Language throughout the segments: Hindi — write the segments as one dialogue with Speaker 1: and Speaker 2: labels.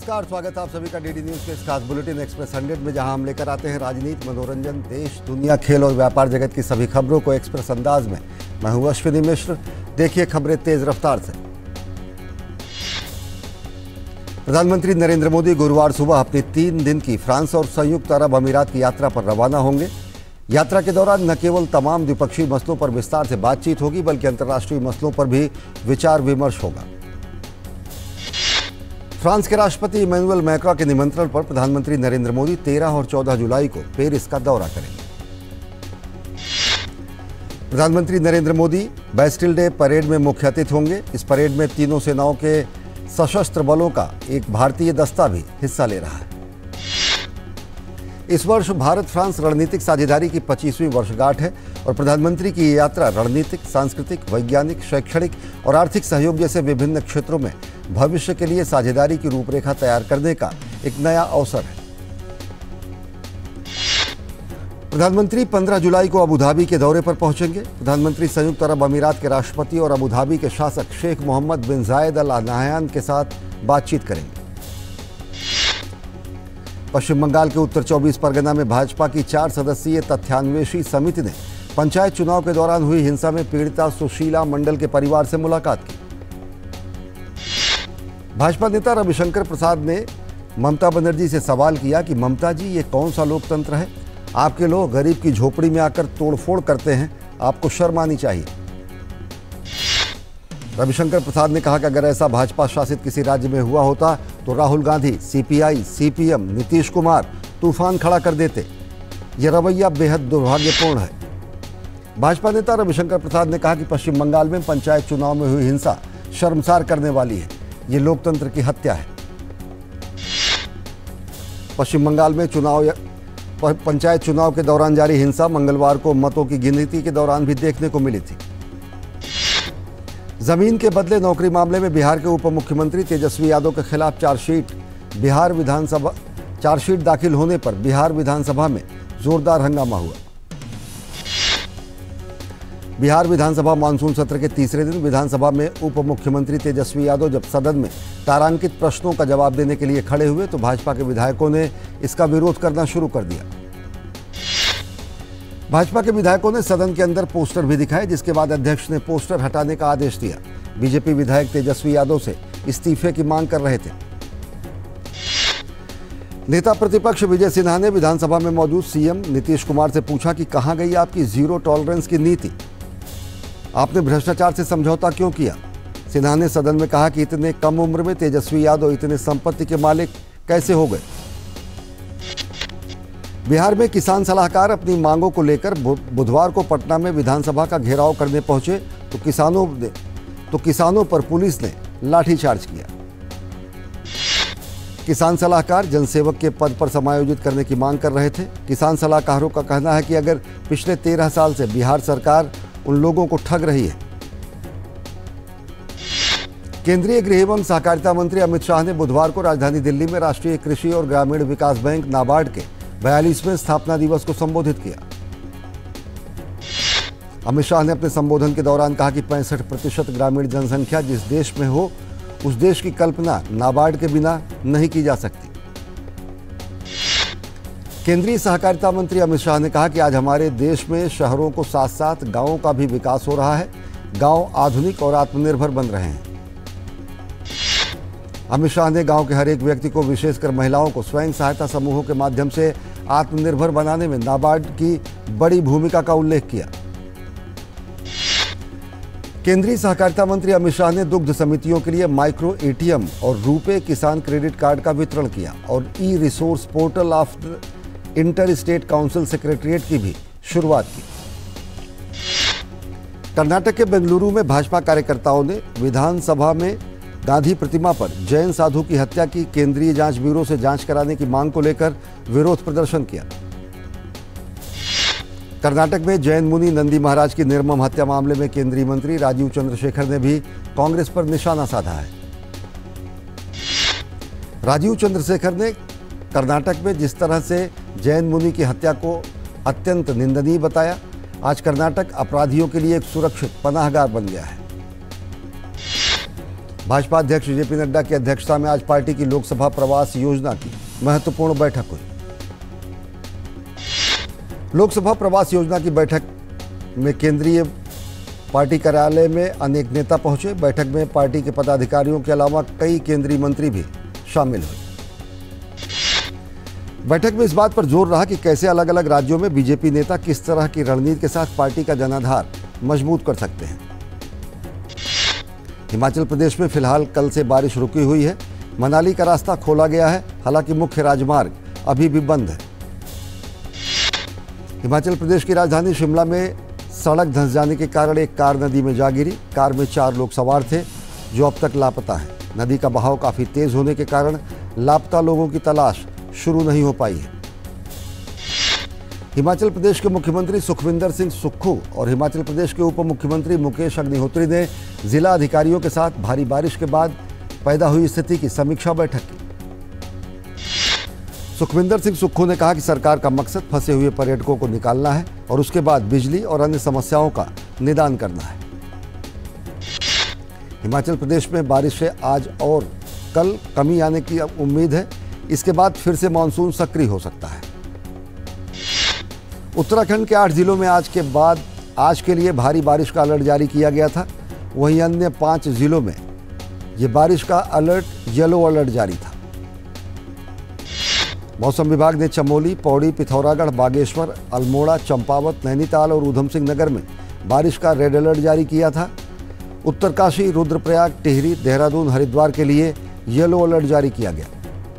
Speaker 1: नमस्कार, स्वागत है आप सभी का डीडी न्यूज के इस खास बुलेटिन एक्सप्रेस 100 में, जहां हम लेकर आते हैं राजनीति, मनोरंजन, देश, दुनिया, खेल और व्यापार जगत की सभी खबरों को एक्सप्रेस अंदाज में। मैं हूं अश्विनी मिश्र। देखिए खबरें तेज रफ्तार से। प्रधानमंत्री नरेंद्र मोदी गुरुवार सुबह अपनी 3 दिन की फ्रांस और संयुक्त अरब अमीरात की यात्रा पर रवाना होंगे। यात्रा के दौरान न केवल तमाम द्विपक्षीय मसलों पर विस्तार से बातचीत होगी, बल्कि अंतर्राष्ट्रीय मसलों पर भी विचार विमर्श होगा। फ्रांस के राष्ट्रपति इमैनुअल मैक्रों के निमंत्रण पर प्रधानमंत्री नरेंद्र मोदी 13 और 14 जुलाई को पेरिस का दौरा करेंगे। प्रधानमंत्री Narendra Modi Bastille Day parade में मुख्य अतिथि होंगे। इस परेड में तीनों सेनाओं के सशस्त्र बलों का एक भारतीय दस्ता भी हिस्सा ले रहा है। इस वर्ष भारत फ्रांस रणनीतिक साझेदारी की 25वीं वर्षगांठ है और प्रधानमंत्री की ये यात्रा रणनीतिक, सांस्कृतिक, वैज्ञानिक, शैक्षणिक और आर्थिक सहयोग जैसे विभिन्न क्षेत्रों में भविष्य के लिए साझेदारी की रूपरेखा तैयार करने का एक नया अवसर है। प्रधानमंत्री 15 जुलाई को अबू धाबी के दौरे पर पहुंचेंगे। प्रधानमंत्री संयुक्त अरब अमीरात के राष्ट्रपति और अबू धाबी के शासक शेख मोहम्मद बिन जायद अल नाहयान के साथ बातचीत करेंगे। पश्चिम बंगाल के उत्तर 24 परगना में भाजपा की 4 सदस्यीय तथ्यान्वेषी समिति ने पंचायत चुनाव के दौरान हुई हिंसा में पीड़िता सुशीला मंडल के परिवार से मुलाकात की। भाजपा नेता रविशंकर प्रसाद ने ममता बनर्जी से सवाल किया कि ममता जी, ये कौन सा लोकतंत्र है? आपके लोग गरीब की झोपड़ी में आकर तोड़फोड़ करते हैं, आपको शर्म आनी चाहिए। रविशंकर प्रसाद ने कहा कि अगर ऐसा भाजपा शासित किसी राज्य में हुआ होता तो राहुल गांधी, सीपीआई, सीपीएम, नीतीश कुमार तूफान खड़ा कर देते। यह रवैया बेहद दुर्भाग्यपूर्ण है। भाजपा नेता रविशंकर प्रसाद ने कहा कि पश्चिम बंगाल में पंचायत चुनाव में हुई हिंसा शर्मसार करने वाली है। ये लोकतंत्र की हत्या है। पश्चिम बंगाल में पंचायत चुनाव के दौरान जारी हिंसा मंगलवार को मतों की गिनती के दौरान भी देखने को मिली थी। जमीन के बदले नौकरी मामले में बिहार के उप मुख्यमंत्री तेजस्वी यादव के खिलाफ चार्जशीट दाखिल होने पर बिहार विधानसभा में जोरदार हंगामा हुआ। बिहार विधानसभा मानसून सत्र के तीसरे दिन विधानसभा में उप मुख्यमंत्री तेजस्वी यादव जब सदन में तारांकित प्रश्नों का जवाब देने के लिए खड़े हुए तो भाजपा के विधायकों ने इसका विरोध करना शुरू कर दिया। भाजपा के विधायकों ने सदन के अंदर पोस्टर भी दिखाए, जिसके बाद अध्यक्ष ने पोस्टर हटाने का आदेश दिया। बीजेपी विधायक तेजस्वी यादव से इस्तीफे की मांग कर रहे थे। नेता प्रतिपक्ष विजय सिन्हा ने विधानसभा में मौजूद सीएम नीतीश कुमार से पूछा कि कहां गई आपकी जीरो टॉलरेंस की नीति? आपने भ्रष्टाचार से समझौता क्यों किया? सिन्हा ने सदन में कहा कि इतने कम उम्र में तेजस्वी यादव इतने संपत्ति के मालिक कैसे हो गए? बिहार में किसान सलाहकार अपनी मांगों को लेकर बुधवार को पटना में विधानसभा का घेराव करने पहुंचे तो किसानों पर पुलिस ने लाठीचार्ज किया। किसान सलाहकार जनसेवक के पद पर समायोजित करने की मांग कर रहे थे। किसान सलाहकारों का कहना है कि अगर पिछले 13 साल से बिहार सरकार उन लोगों को ठग रही है। केंद्रीय गृह एवं सहकारिता मंत्री अमित शाह ने बुधवार को राजधानी दिल्ली में राष्ट्रीय कृषि और ग्रामीण विकास बैंक नाबार्ड के 42वें स्थापना दिवस को संबोधित किया। अमित शाह ने अपने संबोधन के दौरान कहा कि 65% ग्रामीण जनसंख्या जिस देश में हो, उस देश की कल्पना नाबार्ड के बिना नहीं की जा सकती। केंद्रीय सहकारिता मंत्री अमित शाह ने कहा कि आज हमारे देश में शहरों को साथ साथ गांवों का भी विकास हो रहा है। गांव आधुनिक और आत्मनिर्भर बन रहे हैं। अमित शाह ने गांव के हर एक व्यक्ति को, विशेषकर महिलाओं को स्वयं सहायता समूहों के माध्यम से आत्मनिर्भर बनाने में नाबार्ड की बड़ी भूमिका का उल्लेख किया। केंद्रीय सहकारिता मंत्री अमित शाह ने दुग्ध समितियों के लिए माइक्रो एटीएम और रुपे किसान क्रेडिट कार्ड का वितरण किया और e resource portal of inter state council secretariat की भी शुरुआत की। कर्नाटक के बेंगलुरु में भाजपा कार्यकर्ताओं ने विधानसभा में गांधी प्रतिमा पर जैन साधु की हत्या की केंद्रीय जांच ब्यूरो से जांच कराने की मांग को लेकर विरोध प्रदर्शन किया। कर्नाटक में जैन मुनि नंदी महाराज की निर्मम हत्या मामले में केंद्रीय मंत्री राजीव चंद्रशेखर ने भी कांग्रेस पर निशाना साधा है। राजीव चंद्रशेखर ने कर्नाटक में जिस तरह से जैन मुनि की हत्या को अत्यंत निंदनीय बताया। आज कर्नाटक अपराधियों के लिए एक सुरक्षित पनाहगाह बन गया है। भाजपा अध्यक्ष जेपी नड्डा की अध्यक्षता में आज पार्टी की लोकसभा प्रवास योजना की महत्वपूर्ण बैठक हुई। लोकसभा प्रवास योजना की बैठक में केंद्रीय पार्टी कार्यालय में अनेक नेता पहुंचे। बैठक में पार्टी के पदाधिकारियों के अलावा कई केंद्रीय मंत्री भी शामिल हुए। बैठक में इस बात पर जोर रहा कि कैसे अलग अलग राज्यों में बीजेपी नेता किस तरह की रणनीति के साथ पार्टी का जनाधार मजबूत कर सकते हैं। हिमाचल प्रदेश में फिलहाल कल से बारिश रुकी हुई है। मनाली का रास्ता खोला गया है, हालांकि मुख्य राजमार्ग अभी भी बंद है। हिमाचल प्रदेश की राजधानी शिमला में सड़क धंस जाने के कारण एक कार नदी में जा गिरी। कार में 4 लोग सवार थे जो अब तक लापता हैं। नदी का बहाव काफी तेज होने के कारण लापता लोगों की तलाश शुरू नहीं हो पाई है। हिमाचल प्रदेश के मुख्यमंत्री सुखविंदर सिंह सुक्खू और हिमाचल प्रदेश के उप मुख्यमंत्री मुकेश अग्निहोत्री ने जिला अधिकारियों के साथ भारी बारिश के बाद पैदा हुई स्थिति की समीक्षा बैठक की। सुखविंदर सिंह सुक्खू ने कहा कि सरकार का मकसद फंसे हुए पर्यटकों को निकालना है और उसके बाद बिजली और अन्य समस्याओं का निदान करना है। हिमाचल प्रदेश में बारिश से आज और कल कमी आने की उम्मीद है। इसके बाद फिर से मानसून सक्रिय हो सकता है। उत्तराखंड के 8 जिलों में आज के लिए भारी बारिश का अलर्ट जारी किया गया था। वहीं अन्य 5 जिलों में ये बारिश का येलो अलर्ट जारी था। मौसम विभाग ने चमोली, पौड़ी, पिथौरागढ़, बागेश्वर, अल्मोड़ा, चंपावत, नैनीताल और ऊधम सिंह नगर में बारिश का रेड अलर्ट जारी किया था। उत्तरकाशी, रुद्रप्रयाग, टिहरी, देहरादून, हरिद्वार के लिए येलो अलर्ट जारी किया गया।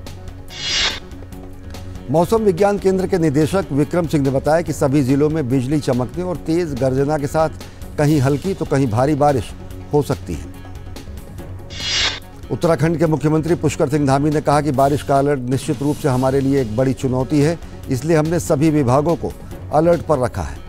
Speaker 1: मौसम विज्ञान केंद्र के निदेशक विक्रम सिंह ने बताया कि सभी जिलों में बिजली चमकने और तेज गर्जना के साथ कहीं हल्की तो कहीं भारी बारिश हो सकती है। उत्तराखंड के मुख्यमंत्री पुष्कर सिंह धामी ने कहा कि बारिश का अलर्ट निश्चित रूप से हमारे लिए एक बड़ी चुनौती है, इसलिए हमने सभी विभागों को अलर्ट पर रखा है।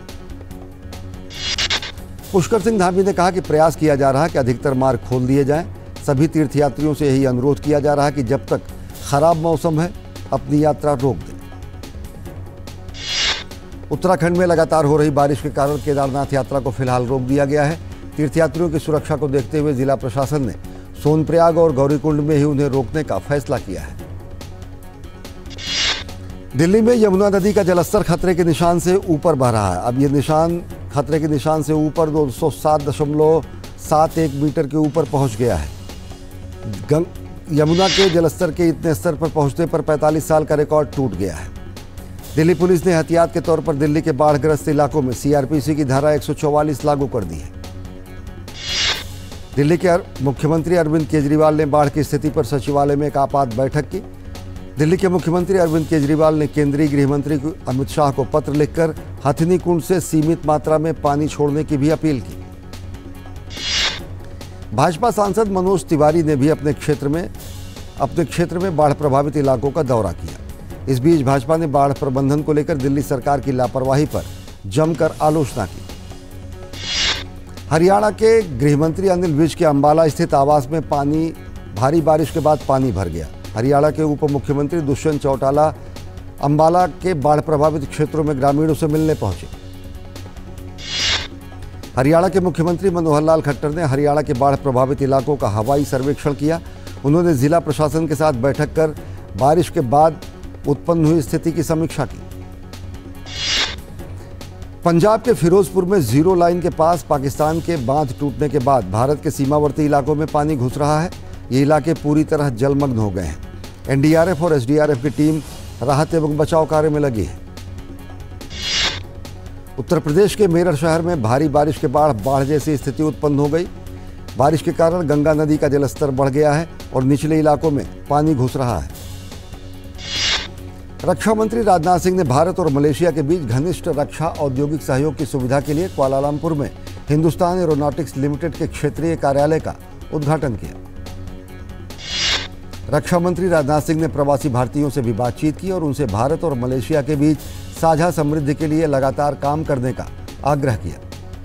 Speaker 1: पुष्कर सिंह धामी ने कहा कि प्रयास किया जा रहा है कि अधिकतर मार्ग खोल दिए जाएं। सभी तीर्थयात्रियों से यही अनुरोध किया जा रहा है कि जब तक खराब मौसम है अपनी यात्रा रोक दें। उत्तराखंड में लगातार हो रही बारिश के कारण केदारनाथ यात्रा को फिलहाल रोक दिया गया है। तीर्थयात्रियों की सुरक्षा को देखते हुए जिला प्रशासन ने सोनप्रयाग और गौरीकुंड में ही उन्हें रोकने का फैसला किया है। दिल्ली में यमुना नदी का जलस्तर खतरे के निशान से ऊपर बह रहा है। अब ये निशान खतरे के निशान से ऊपर 207.71 मीटर के ऊपर पहुंच गया है। यमुना के जलस्तर के इतने स्तर पर पहुंचने पर 45 साल का रिकॉर्ड टूट गया है। दिल्ली पुलिस ने एहतियात के तौर पर दिल्ली के बाढ़ग्रस्त इलाकों में सीआरपीसी की धारा 144 लागू कर दी है। दिल्ली के मुख्यमंत्री अरविंद केजरीवाल ने बाढ़ की स्थिति पर सचिवालय में एक आपात बैठक की। दिल्ली के मुख्यमंत्री अरविंद केजरीवाल ने केंद्रीय गृह मंत्री अमित शाह को पत्र लिखकर हथिनी कुंड से सीमित मात्रा में पानी छोड़ने की भी अपील की। भाजपा सांसद मनोज तिवारी ने भी अपने क्षेत्र में बाढ़ प्रभावित इलाकों का दौरा किया। इस बीच भाजपा ने बाढ़ प्रबंधन को लेकर दिल्ली सरकार की लापरवाही पर जमकर आलोचना की। हरियाणा के गृह मंत्री अनिल विज के अंबाला स्थित आवास में भारी बारिश के बाद पानी भर गया। हरियाणा के उप मुख्यमंत्री दुष्यंत चौटाला अंबाला के बाढ़ प्रभावित क्षेत्रों में ग्रामीणों से मिलने पहुंचे। हरियाणा के मुख्यमंत्री मनोहर लाल खट्टर ने हरियाणा के बाढ़ प्रभावित इलाकों का हवाई सर्वेक्षण किया। उन्होंने जिला प्रशासन के साथ बैठक कर बारिश के बाद उत्पन्न हुई स्थिति की समीक्षा की। पंजाब के फिरोजपुर में जीरो लाइन के पास पाकिस्तान के बांध टूटने के बाद भारत के सीमावर्ती इलाकों में पानी घुस रहा है। ये इलाके पूरी तरह जलमग्न हो गए हैं। एनडीआरएफ और एसडीआरएफ की टीम राहत एवं बचाव कार्य में लगी है। उत्तर प्रदेश के मेरठ शहर में भारी बारिश के बाद बाढ़ जैसी स्थिति उत्पन्न हो गई। बारिश के कारण गंगा नदी का जलस्तर बढ़ गया है और निचले इलाकों में पानी घुस रहा है। रक्षा मंत्री राजनाथ सिंह ने भारत और मलेशिया के बीच घनिष्ठ रक्षा औद्योगिक सहयोग की सुविधा के लिए कुआलालंपुर में हिंदुस्तान एरोनॉटिक्स लिमिटेड के क्षेत्रीय कार्यालय का उद्घाटन किया। रक्षा मंत्री राजनाथ सिंह ने प्रवासी भारतीयों से भी बातचीत की और उनसे भारत और मलेशिया के बीच साझा समृद्धि के लिए लगातार काम करने का आग्रह किया।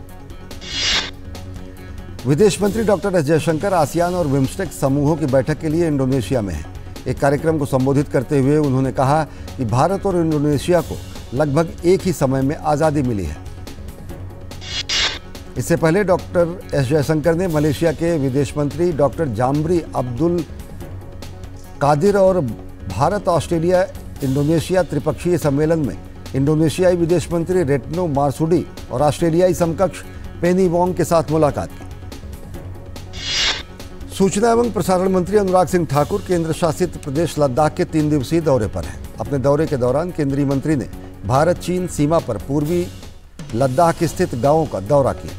Speaker 1: विदेश मंत्री डॉक्टर एस जयशंकर आसियान और बिम्स्टेक समूहों की बैठक के लिए इंडोनेशिया में हैं। एक कार्यक्रम को संबोधित करते हुए उन्होंने कहा कि भारत और इंडोनेशिया को लगभग एक ही समय में आज़ादी मिली है। इससे पहले डॉक्टर एस जयशंकर ने मलेशिया के विदेश मंत्री डॉक्टर जाम्बरी अब्दुल कादिर और भारत ऑस्ट्रेलिया इंडोनेशिया त्रिपक्षीय सम्मेलन में इंडोनेशियाई विदेश मंत्री रेटनो मार्सुडी और ऑस्ट्रेलियाई समकक्ष पेनी वोंग के साथ मुलाकात की। सूचना एवं प्रसारण मंत्री अनुराग सिंह ठाकुर केंद्र शासित प्रदेश लद्दाख के 3 दिवसीय दौरे पर हैं। अपने दौरे के दौरान केंद्रीय मंत्री ने भारत चीन सीमा पर पूर्वी लद्दाख स्थित गांवों का दौरा किया।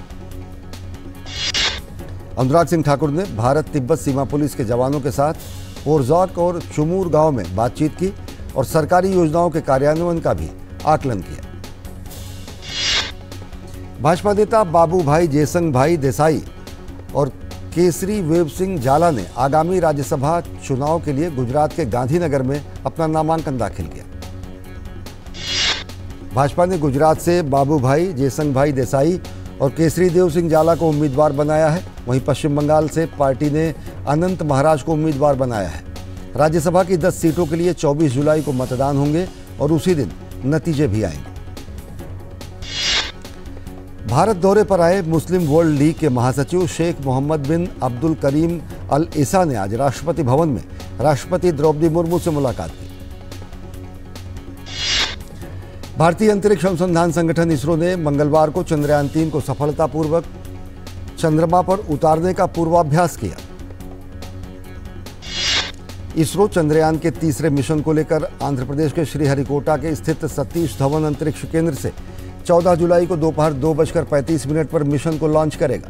Speaker 1: अनुराग सिंह ठाकुर ने भारत तिब्बत सीमा पुलिस के जवानों के साथ ओरजॉक और चुमूर गांव में बातचीत की और सरकारी योजनाओं के कार्यान्वयन का भी आकलन किया। भाजपा नेता बाबू भाई जेसंग भाई देसाई और केसरी वेब सिंह जाला ने आगामी राज्यसभा चुनाव के लिए गुजरात के गांधीनगर में अपना नामांकन दाखिल किया। भाजपा ने गुजरात से बाबू भाई जेसंग भाई देसाई और केसरी देव सिंह जाला को उम्मीदवार बनाया है। वहीं पश्चिम बंगाल से पार्टी ने अनंत महाराज को उम्मीदवार बनाया है। राज्यसभा की 10 सीटों के लिए 24 जुलाई को मतदान होंगे और उसी दिन नतीजे भी आएंगे। भारत दौरे पर आए मुस्लिम वर्ल्ड लीग के महासचिव शेख मोहम्मद बिन अब्दुल करीम अल ईसा ने आज राष्ट्रपति भवन में राष्ट्रपति द्रौपदी मुर्मू से मुलाकात की। भारतीय अंतरिक्ष अनुसंधान संगठन इसरो ने मंगलवार को चंद्रयान 3 को सफलतापूर्वक चंद्रमा पर उतारने का पूर्वाभ्यास किया। इसरो चंद्रयान के तीसरे मिशन को लेकर आंध्र प्रदेश के श्रीहरिकोटा के स्थित सतीश धवन अंतरिक्ष केंद्र से 14 जुलाई को दोपहर 2:35 पर मिशन को लॉन्च करेगा।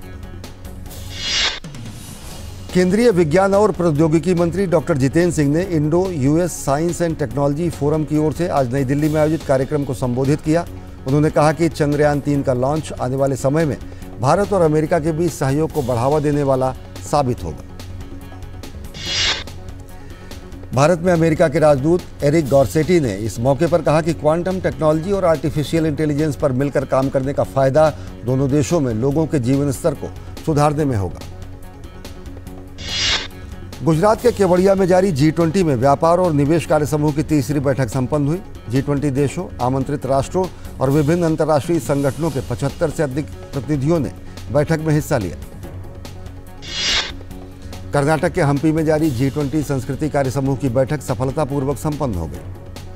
Speaker 1: केंद्रीय विज्ञान और प्रौद्योगिकी मंत्री डॉक्टर जितेंद्र सिंह ने Indo US science and technology forum की ओर से आज नई दिल्ली में आयोजित कार्यक्रम को संबोधित किया। उन्होंने कहा कि चंद्रयान 3 का लॉन्च आने वाले समय में भारत और अमेरिका के बीच सहयोग को बढ़ावा देने वाला साबित होगा। भारत में अमेरिका के राजदूत एरिक गॉर्सेटी ने इस मौके पर कहा कि क्वांटम टेक्नोलॉजी और आर्टिफिशियल इंटेलिजेंस पर मिलकर काम करने का फायदा दोनों देशों में लोगों के जीवन स्तर को सुधारने में होगा। गुजरात के केवड़िया में जारी G20 में व्यापार और निवेश कार्य समूह की तीसरी बैठक संपन्न हुई। G20 देशों, आमंत्रित राष्ट्रों और विभिन्न अंतर्राष्ट्रीय संगठनों के 75 से अधिक प्रतिनिधियों ने बैठक में हिस्सा लिया। कर्नाटक के हम्पी में जारी G20 संस्कृति कार्य समूह की बैठक सफलतापूर्वक संपन्न हो गई।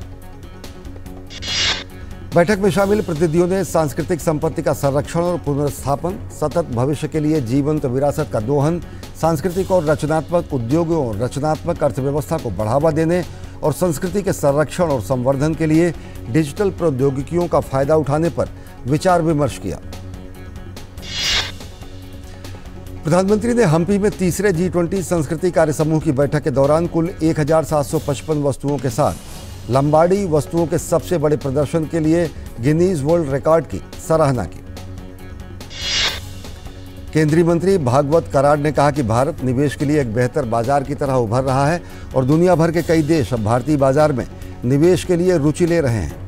Speaker 1: बैठक में शामिल प्रतिनिधियों ने सांस्कृतिक संपत्ति का संरक्षण और पुनर्स्थापन, सतत भविष्य के लिए जीवंत विरासत का दोहन, सांस्कृतिक और रचनात्मक उद्योगों और रचनात्मक अर्थव्यवस्था को बढ़ावा देने और संस्कृति के संरक्षण और संवर्धन के लिए डिजिटल प्रौद्योगिकियों का फायदा उठाने पर विचार विमर्श किया। प्रधानमंत्री ने हम्पी में तीसरे G20 संस्कृति कार्य समूह की बैठक के दौरान कुल 1755 वस्तुओं के साथ लंबाड़ी वस्तुओं के सबसे बड़े प्रदर्शन के लिए गिनीज वर्ल्ड रिकॉर्ड की सराहना की। केंद्रीय मंत्री भागवत कराड़ ने कहा कि भारत निवेश के लिए एक बेहतर बाजार की तरह उभर रहा है और दुनिया भर के कई देश अब भारतीय बाजार में निवेश के लिए रुचि ले रहे हैं।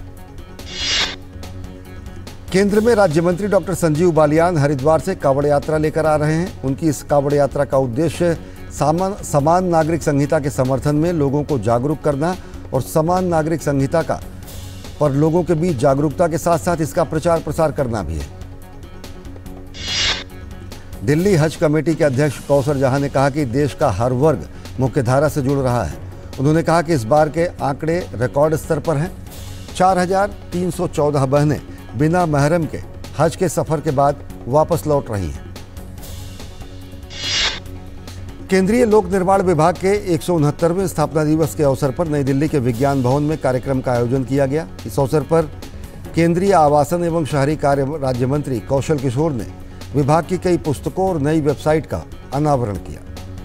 Speaker 1: केंद्र में राज्य मंत्री डॉक्टर संजीव बालियान हरिद्वार से कांवड़ यात्रा लेकर आ रहे हैं। उनकी इस कांवड़ यात्रा का उद्देश्य समान नागरिक संहिता के समर्थन में लोगों को जागरूक करना और समान नागरिक संहिता का पर लोगों के बीच जागरूकता के साथ साथ इसका प्रचार प्रसार करना भी है। दिल्ली हज कमेटी के अध्यक्ष कौसर जहां ने कहा कि देश का हर वर्ग मुख्यधारा से जुड़ रहा है। उन्होंने कहा कि इस बार के आंकड़े रिकॉर्ड स्तर पर हैं। 4314 बहनें बिना महरम के हज के सफर के बाद वापस लौट रही हैं। केंद्रीय लोक निर्माण विभाग के 169वें स्थापना दिवस के अवसर पर नई दिल्ली के विज्ञान भवन में कार्यक्रम का आयोजन किया गया। इस अवसर पर केंद्रीय आवासन एवं शहरी कार्य राज्य मंत्री कौशल किशोर ने विभाग की कई पुस्तकों और नई वेबसाइट का अनावरण किया।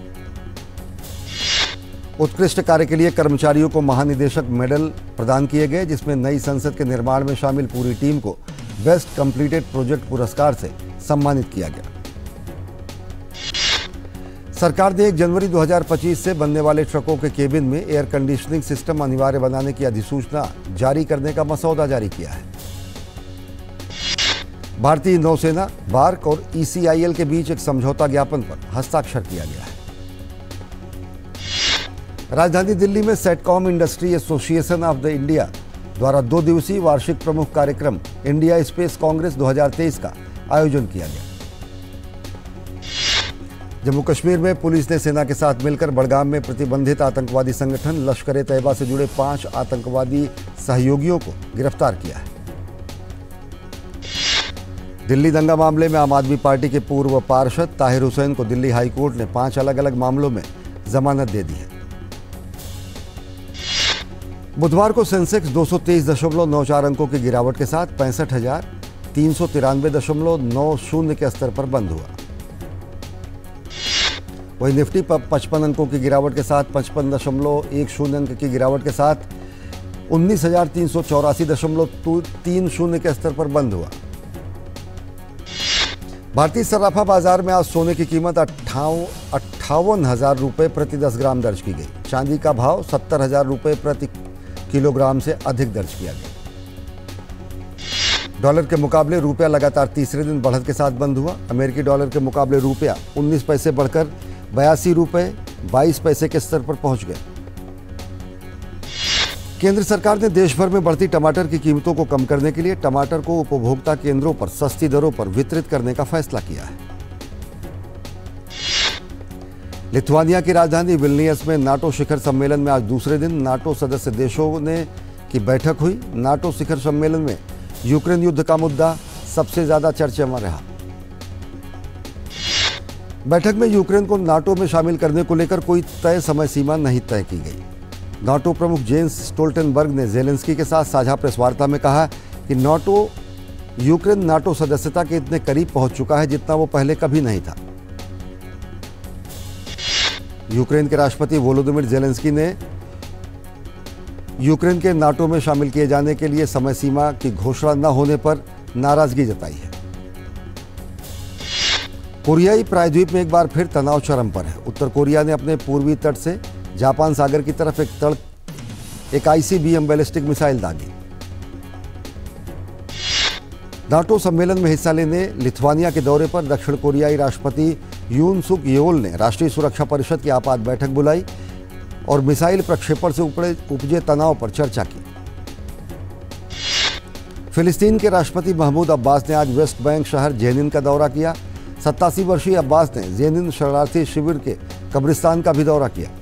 Speaker 1: उत्कृष्ट कार्य के लिए कर्मचारियों को महानिदेशक मेडल प्रदान किए गए, जिसमें नई संसद के निर्माण में शामिल पूरी टीम को बेस्ट कंप्लीटेड प्रोजेक्ट पुरस्कार से सम्मानित किया गया। सरकार ने 1 जनवरी 2025 से बनने वाले ट्रकों के केबिन में एयर कंडीशनिंग सिस्टम अनिवार्य बनाने की अधिसूचना जारी करने का मसौदा जारी किया है। भारतीय नौसेना, बार्क और ECIL के बीच एक समझौता ज्ञापन पर हस्ताक्षर किया गया है। राजधानी दिल्ली में SatCom industry association of the India द्वारा 2 दिवसीय वार्षिक प्रमुख कार्यक्रम इंडिया स्पेस कांग्रेस 2023 का आयोजन किया गया। जम्मू कश्मीर में पुलिस ने सेना के साथ मिलकर बड़गाम में प्रतिबंधित आतंकवादी संगठन लश्कर-ए-तैयबा से जुड़े 5 आतंकवादी सहयोगियों को गिरफ्तार किया है। दिल्ली दंगा मामले में आम आदमी पार्टी के पूर्व पार्षद ताहिर हुसैन को दिल्ली हाई कोर्ट ने 5 अलग अलग मामलों में जमानत दे दी है। बुधवार को सेंसेक्स 223.94 अंकों की गिरावट के साथ 65,393.90 के स्तर पर बंद हुआ। वहीं निफ्टी पर 55 अंकों की गिरावट के साथ 55.10 अंक की गिरावट के साथ 19,384.30 के स्तर पर बंद हुआ। भारतीय सराफा बाजार में आज सोने की कीमत 58,000 रुपये प्रति 10 ग्राम दर्ज की गई। चांदी का भाव 70,000 रुपये प्रति किलोग्राम से अधिक दर्ज किया गया। डॉलर के मुकाबले रुपया लगातार तीसरे दिन बढ़त के साथ बंद हुआ। अमेरिकी डॉलर के मुकाबले रुपया 19 पैसे बढ़कर 82 रुपये 22 पैसे के स्तर पर पहुंच गए। केंद्र सरकार ने देश भर में बढ़ती टमाटर की कीमतों को कम करने के लिए टमाटर को उपभोक्ता केंद्रों पर सस्ती दरों पर वितरित करने का फैसला किया है। लिथुआनिया की राजधानी विल्नियस में नाटो शिखर सम्मेलन में आज दूसरे दिन नाटो सदस्य देशों की बैठक हुई। नाटो शिखर सम्मेलन में यूक्रेन युद्ध का मुद्दा सबसे ज्यादा चर्चा में रहा। बैठक में यूक्रेन को नाटो में शामिल करने को लेकर कोई तय समय सीमा नहीं तय की गई। नाटो प्रमुख जेंस स्टोल्टनबर्ग ने जेलेंस्की के साथ साझा प्रेस वार्ता में कहा कि यूक्रेन नाटो सदस्यता के इतने करीब पहुंच चुका है जितना वो पहले कभी नहीं था। यूक्रेन के राष्ट्रपति वोलोदिमिर जेलेंस्की ने यूक्रेन के नाटो में शामिल किए जाने के लिए समय सीमा की घोषणा न होने पर नाराजगी जताई है। कोरियाई प्रायद्वीप में एक बार फिर तनाव चरम पर है। उत्तर कोरिया ने अपने पूर्वी तट से जापान सागर की तरफ एक ICBM बैलिस्टिक मिसाइल दागी। नाटो सम्मेलन में हिस्सा लेने लिथुआनिया के दौरे पर दक्षिण कोरियाई राष्ट्रपति यून सुक येओल ने राष्ट्रीय सुरक्षा परिषद की आपात बैठक बुलाई और मिसाइल प्रक्षेपण से उपजे तनाव पर चर्चा की। फिलिस्तीन के राष्ट्रपति महमूद अब्बास ने आज वेस्ट बैंक शहर जेनिन का दौरा किया। 87 वर्षीय अब्बास ने जेनिन शरणार्थी शिविर के कब्रिस्तान का भी दौरा किया।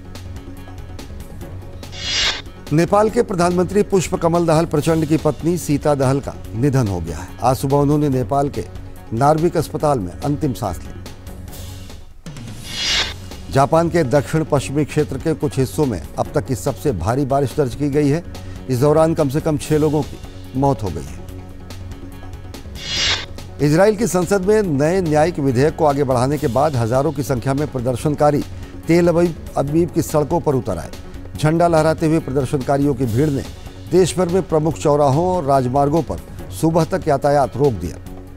Speaker 1: नेपाल के प्रधानमंत्री पुष्प कमल दहल प्रचंड की पत्नी सीता दहल का निधन हो गया है। आज सुबह उन्होंने नेपाल के नार्विक अस्पताल में अंतिम सांस ली। जापान के दक्षिण पश्चिमी क्षेत्र के कुछ हिस्सों में अब तक की सबसे भारी बारिश दर्ज की गई है। इस दौरान कम से कम 6 लोगों की मौत हो गई है। इजराइल की संसद में नए न्यायिक विधेयक को आगे बढ़ाने के बाद हजारों की संख्या में प्रदर्शनकारी तेल अवीव की सड़कों पर उतर आए। झंडा लहराते हुए प्रदर्शनकारियों की भीड़ ने देश भर में प्रमुख चौराहों और राजमार्गों पर सुबह तक यातायात रोक दिया।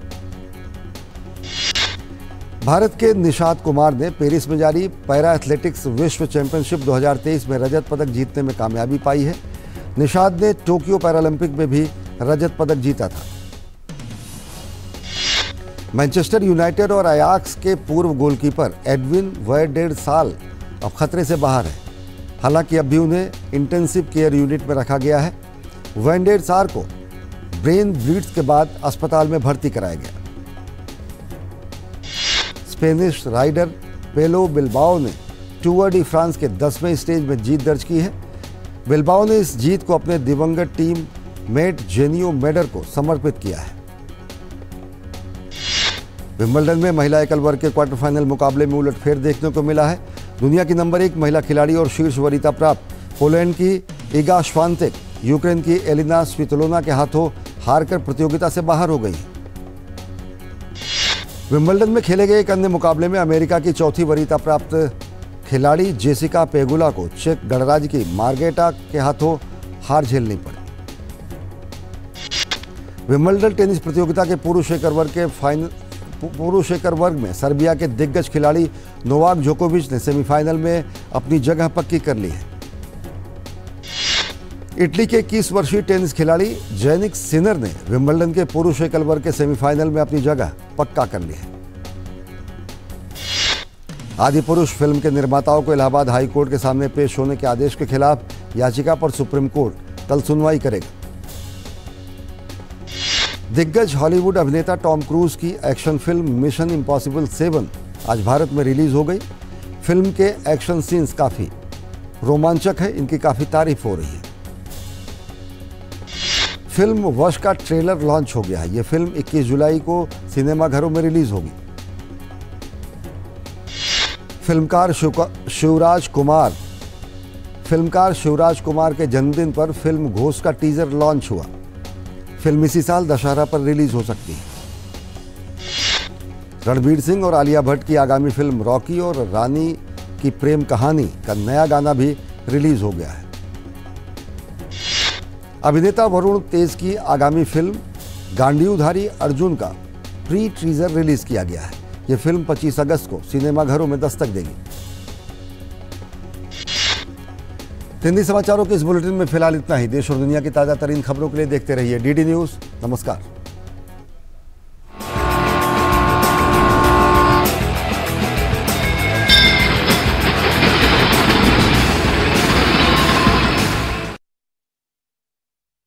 Speaker 1: भारत के निशात कुमार ने पेरिस में जारी पैरा एथलेटिक्स विश्व चैंपियनशिप 2023 में रजत पदक जीतने में कामयाबी पाई है। निशात ने टोक्यो पैरालंपिक में भी रजत पदक जीता था। मैनचेस्टर यूनाइटेड और अयाक्स के पूर्व गोलकीपर एडविन वैन साल अब खतरे से बाहर है। हालांकि अब भी उन्हें इंटेंसिव केयर यूनिट में रखा गया है। वैन साल को ब्रेन ब्लीड्स के बाद अस्पताल में भर्ती कराया गया। स्पेनिश राइडर पेलो बिल्बाओ ने टूर डी फ्रांस के 10वें स्टेज में जीत दर्ज की है। बिल्बाओ ने इस जीत को अपने दिवंगत टीम मेट जेनियो मेडर को समर्पित किया है। विंबलडन में महिला एकल वर्ग के क्वार्टर फाइनल मुकाबले में उलटफेर देखने को मिला है। दुनिया की नंबर 1 महिला खिलाड़ी और शीर्ष वरीयता प्राप्त पोलैंड की इगा श्वांतेक यूक्रेन की एलिना स्वितलोना के हाथों हारकर प्रतियोगिता से बाहर हो गई है। विंबलडन में खेले गए एक अन्य मुकाबले में अमेरिका की चौथी वरीयता प्राप्त खिलाड़ी जेसिका पेगुला को चेक गणराज्य की मार्गेटा के हाथों हार झेलनी पड़ी। विंबलडन टेनिस प्रतियोगिता के पुरुष एकल वर्ग में सर्बिया के दिग्गज खिलाड़ी नोवाक जोकोविच ने सेमीफाइनल में अपनी जगह पक्की कर ली है। इटली के 21 वर्षीय टेनिस खिलाड़ी जैनिक सिनर ने विंबलडन के पुरुष एकल वर्ग के सेमीफाइनल में अपनी जगह पक्का कर ली है। आदि पुरुष फिल्म के निर्माताओं को इलाहाबाद हाई कोर्ट के सामने पेश होने के आदेश के खिलाफ याचिका पर सुप्रीम कोर्ट कल सुनवाई करेगा। दिग्गज हॉलीवुड अभिनेता टॉम क्रूज की एक्शन फिल्म मिशन इम्पॉसिबल 7 आज भारत में रिलीज हो गई। फिल्म के एक्शन सीन्स काफी रोमांचक है, इनकी काफी तारीफ हो रही है। फिल्म वश का ट्रेलर लॉन्च हो गया है। यह फिल्म 21 जुलाई को सिनेमाघरों में रिलीज होगी। फिल्मकार शिवराज कुमार के जन्मदिन पर फिल्म घोष का टीजर लॉन्च हुआ। फिल्म इसी साल दशहरा पर रिलीज हो सकती है। रणबीर सिंह और आलिया भट्ट की आगामी फिल्म रॉकी और रानी की प्रेम कहानी का नया गाना भी रिलीज हो गया है। अभिनेता वरुण तेज की आगामी फिल्म गांडीवधारी अर्जुन का प्री टीजर रिलीज किया गया है। यह फिल्म 25 अगस्त को सिनेमाघरों में दस्तक देगी। हिंदी समाचारों के इस बुलेटिन में फिलहाल इतना ही। देश और दुनिया की ताजा तरीन खबरों के लिए देखते रहिए डीडी न्यूज। नमस्कार।